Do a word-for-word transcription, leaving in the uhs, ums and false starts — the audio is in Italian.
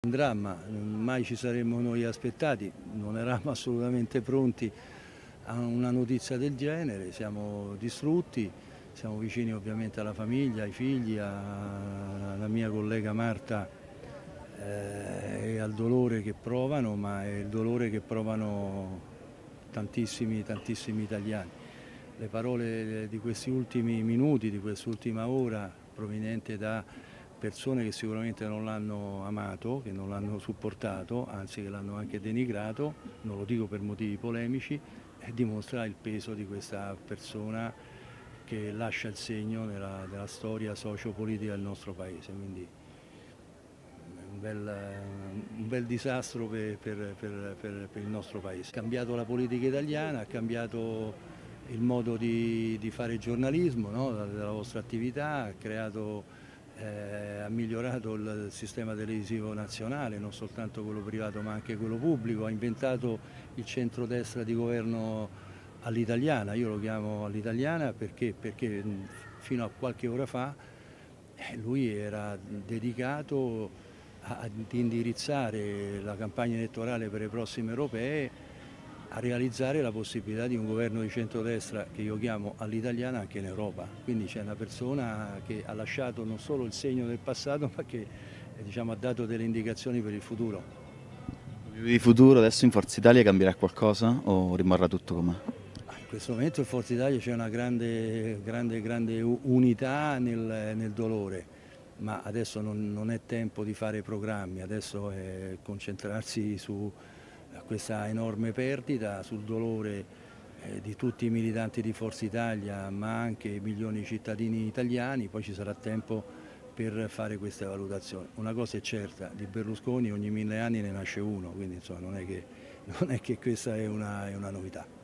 Un dramma, mai ci saremmo noi aspettati, non eravamo assolutamente pronti a una notizia del genere, siamo distrutti, siamo vicini ovviamente alla famiglia, ai figli, alla mia collega Marta eh, e al dolore che provano, ma è il dolore che provano tantissimi, tantissimi italiani. Le parole di questi ultimi minuti, di quest'ultima ora, proveniente da persone che sicuramente non l'hanno amato, che non l'hanno supportato, anzi che l'hanno anche denigrato, non lo dico per motivi polemici, e dimostra il peso di questa persona che lascia il segno nella, nella storia socio-politica del nostro Paese. Quindi un bel, un bel disastro per, per, per, per il nostro Paese. Ha cambiato la politica italiana, ha cambiato il modo di, di fare giornalismo, no? della vostra attività, ha creato Eh, ha migliorato il sistema televisivo nazionale, non soltanto quello privato ma anche quello pubblico, ha inventato il centrodestra di governo all'italiana, io lo chiamo all'italiana perché, perché fino a qualche ora fa eh, lui era dedicato ad indirizzare la campagna elettorale per le prossime europee, a realizzare la possibilità di un governo di centrodestra che io chiamo all'italiana anche in Europa. Quindi c'è una persona che ha lasciato non solo il segno del passato ma che eh, diciamo, ha dato delle indicazioni per il futuro. Di futuro adesso in Forza Italia cambierà qualcosa o rimarrà tutto com'è? In questo momento in Forza Italia c'è una grande, grande, grande unità nel, nel dolore, ma adesso non, non è tempo di fare programmi, adesso è concentrarsi su questa enorme perdita, sul dolore eh, di tutti i militanti di Forza Italia, ma anche milioni di cittadini italiani, poi ci sarà tempo per fare queste valutazioni. Una cosa è certa, di Berlusconi ogni mille anni ne nasce uno, quindi insomma, non, è che, non è che questa è una, è una novità.